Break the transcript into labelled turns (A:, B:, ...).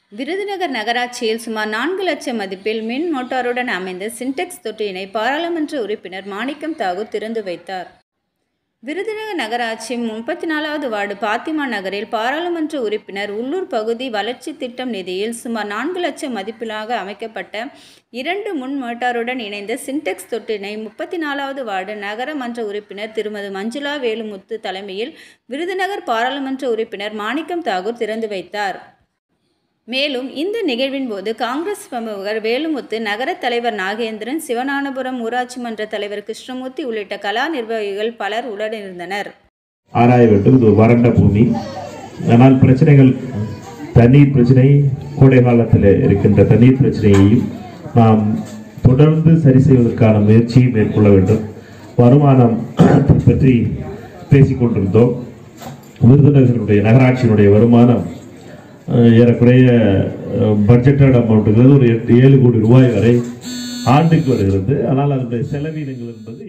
A: விருதுநகர் நகராட்சியில் சுமார் 4 லட்சம் மதிப்பில் மின் மோட்டாருடன் அமைந்த சின்டெக்ஸ் தொட்டியினை பாராளுமன்ற உறுப்பினர் மாணிக்கம் தாகூர் திறந்து வைத்தார். விருதுநகர் நகராட்சி 34வது வார்டு பாத்திமா நகரில் பாராளுமன்ற உறுப்பினர் உள்ளூர் பகுதி வளர்ச்சி திட்டம் நிதியில் சுமார் 4 லட்சம் மதிப்பிலாக அமைக்கப்பட்ட 2 முன் மோட்டாருடன் இணைந்த சின்டெக்ஸ் தொட்டியினை 34வது வார்டு நகரமன்ற உறுப்பினர் திருமதி மஞ்சுளா வேலுமுத்து தலைமையில் விருதுநகர் பாராளுமன்ற உறுப்பினர் மாணிக்கம் தாகூர் திறந்து வைத்தார். மேலும் இந்த நிகழ்வின் போது காங்கிரஸ் பிரமுகர் வேலுமுத்து, நகர தலைவர் நாகேந்திரன், சிவஞானபுரம் ஊராட்சி மன்ற தலைவர் கிருஷ்ணமூர்த்தி உள்ளிட்ட கலா நிர்வாகிகள் பலர் உடனிருந்தனர்.
B: ஆராய வேண்டும். இது வறண்ட பூமி. ஆனால் பிரச்சனைகள், தண்ணீர் பிரச்சனை, கோடை காலத்தில் இருக்கின்ற தண்ணீர் பிரச்சனையையும் நாம் தொடர்ந்து சரி செய்வதற்கான முயற்சியை மேற்கொள்ள வேண்டும். வருமானம் பற்றி பேசிக்கொண்டிருந்தோம். விருதுநகருடைய நகராட்சியினுடைய வருமானம் ஏறக்குறைய பட்ஜெட்டட் அமௌண்ட்டுங்கிறது ஒரு 7 கோடி ரூபாய் வரை ஆண்டுக்கு வருகிறது. ஆனால் அதனுடைய செலவினங்கள் என்பது